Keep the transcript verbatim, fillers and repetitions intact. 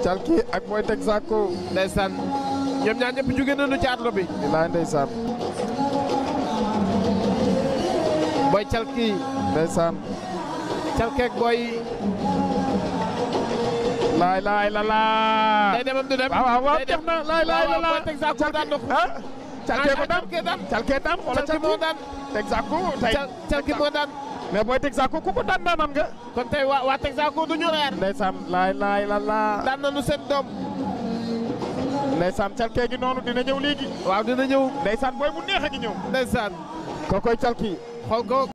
Calki ak Boy Texaco. ndeysaan ñoom ñaar ñëpp jóge nañu ci atlo bi. bilaay ndeysaan. Boy Calki. ndeysaan. Calki ak Boy. laay laay la laa. day demam du dem. waaw waaw jeex na laay laay la laa. Boy Texaco daan na ko. ah Calki ko daan. Calki daan. Calki daan wala Calki moo daan. Texaco tey. Calki moo daan. mais Boy Texaco ku ko daan daanan nga. kon tey waa waa Texaco du ñu reer. ndeysaan laay laay la laa. daan nañu seen doom. ndeysaan Calki gi noonu dina ñëw léegi. waaw dina ñëw. ndeysaan booy bu neex a ngi ñëw. ndeysaan. kookoy Calki. xool ko.